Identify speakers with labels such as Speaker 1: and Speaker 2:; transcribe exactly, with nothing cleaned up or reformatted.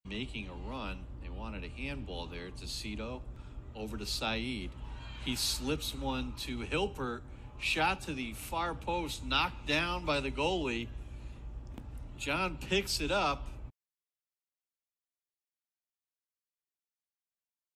Speaker 1: making a run. They wanted a handball there to Cito, over to Saeed. He slips one to Hilpert, shot to the far post, knocked down by the goalie. John picks it up,